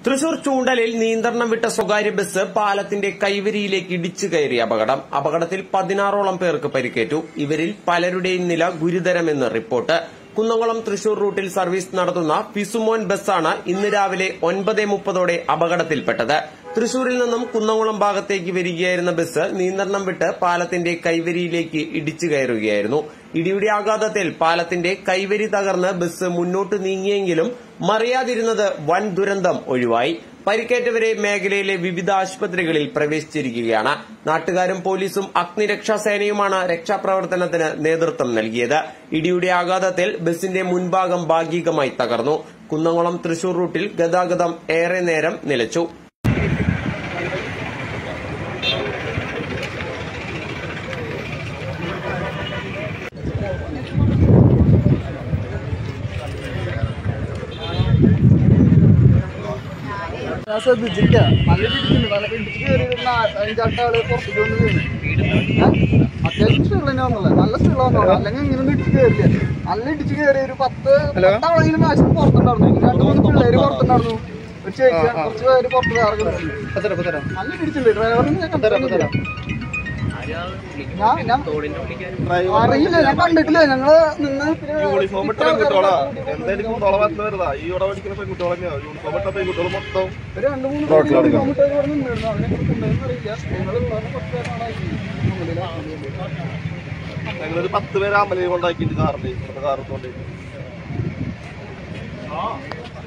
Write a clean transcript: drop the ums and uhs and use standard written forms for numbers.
തൃശൂർ ചൂണ്ടലിൽ നിയന്ത്രണം വിട്ട സ്വകാര്യ ബസ് പാലത്തിന്റെ കൈവരിയിലേക്ക് ഇടിച്ചു കയറിയ അപകടത്തിൽ 16ഓളം പേർക്ക് പരിക്കേറ്റു. ഇവരിൽ പലരുടെയും നില ഗുരുതരമെന്ന് റിപ്പോർട്ട്. കുന്നംകുളം തൃശൂർ റൂട്ടിൽ സർവീസ് നടത്തുന്ന ഫിസുമോൻ ബസ്സാണ് ഇന്ന് രാവിലെ 9:30 അപകടത്തിൽപ്പെട്ടത്. തൃശൂരിൽ നിന്നും കുന്നംകുളം ഭാഗത്തേക്ക് വരികയായിരുന്ന ബസ് നിയന്ത്രണം വിട്ട് പാലത്തിന്റെ കൈവരിയിലേക്ക് ഇടിച്ചു കയറുകയായിരുന്നു. ഇടിയുടെ ആഘാതത്തിൽ പാലത്തിന്റെ കൈവരി തകർന്ന് ബസ് മുന്നോട്ട് നീങ്ങിയെങ്കിലും മറിയാതിരുന്നത് വൻ ദുരന്തം ഒഴിവായി. പരിക്കേറ്റവരെ മേഖലയിലെ വിവിധ ആശുപത്രികളിൽ പ്രവേശിച്ചിരിക്കുകയാണ്. നാട്ടുകാരും പോലീസും അഗ്നിരക്ഷാസേനയുമാണ് രക്ഷാപ്രവർത്തനത്തിന് നേതൃത്വം നൽകിയത്. ഇടിയുടെ ആഘാതത്തിൽ ബസിന്റെ മുൻഭാഗം ഭാഗികമായി തകർന്നു. കുന്നംകുളം തൃശൂർ റൂട്ടിൽ ഗതാഗതം ഏറെ നേരം നിലച്ചു. ശ്രദ്ധിച്ചില്ല. നല്ല ഇടിച്ചിട്ടുണ്ട്. നല്ല ഇടിച്ച് കയറി 5-8 ആള് പുറത്തേക്ക് വന്ന് വീണ്. അത്യാവശ്യം സ്പീഡിൽ നല്ല സ്പീഡിൽ വന്നോളൂ. അല്ലെങ്കിൽ ഇങ്ങനെ ഇടിച്ച് കയറില്ല. നല്ല ഇടിച്ച് കയറി ഒരു 10 ആളെങ്കിലും മാക്സിമം പുറത്തുണ്ടായിരുന്നു. 2-3 പിള്ളേര് പുറത്തുണ്ടായിരുന്നു. ഒരു ചേച്ചി കുറച്ച് പേര് പുറത്ത് ഇറങ്ങുന്നുണ്ട്. നല്ല ഇടിച്ചിട്ടുണ്ട്. ഡ്രൈവറിന് അറിയില്ല, ഞാൻ കണ്ടിട്ടില്ല. ഞങ്ങള് നിന്ന് ഞങ്ങളൊരു 10 പേര് അമ്പലയിൽ കൊണ്ടാക്കിയിട്ട് കാറിൽ കാറത്തോണ്ട്